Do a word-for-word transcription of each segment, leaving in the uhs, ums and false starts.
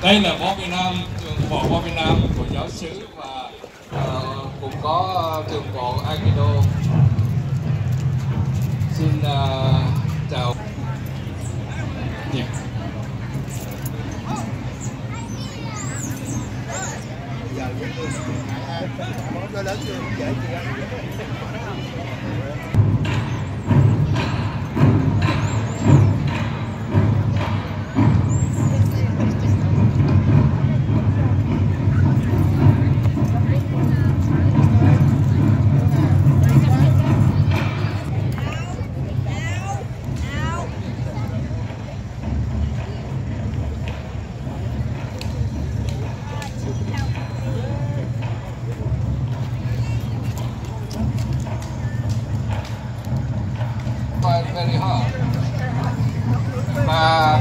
Đây là võ Việt Nam, trường võ võ Việt Nam của giáo xứ và uh, cũng có uh, trường võ Aikido. Xin uh, chào. Yeah. Very hard. Và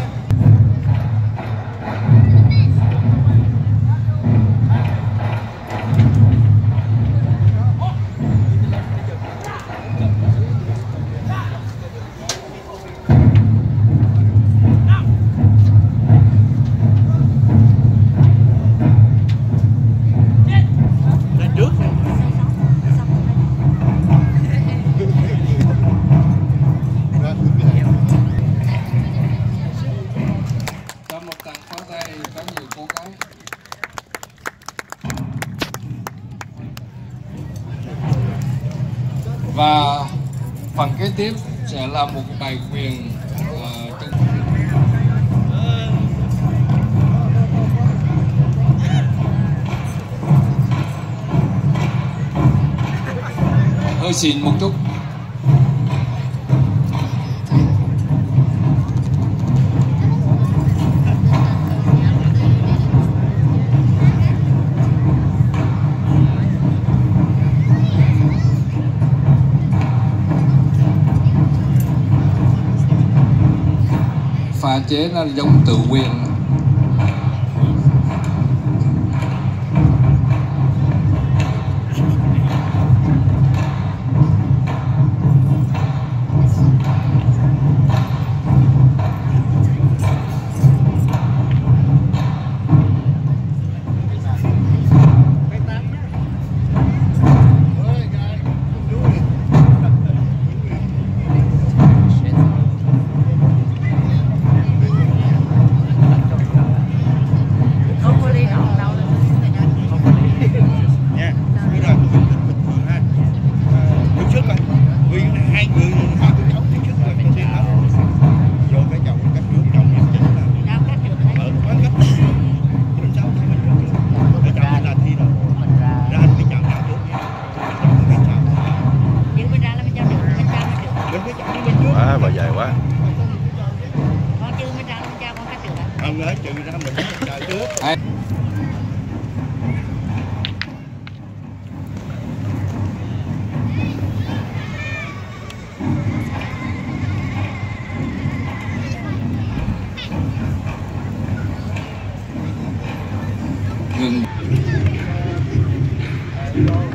và phần kế tiếp sẽ là một bài quyền uh, hơi xịn một chút. Pha chế nó giống tự quyền. Quá, bà dài quá. Con chưa mới ra, con cha con cắt được ạ. Ông nói trừ ra mình chờ trước. Ngừng.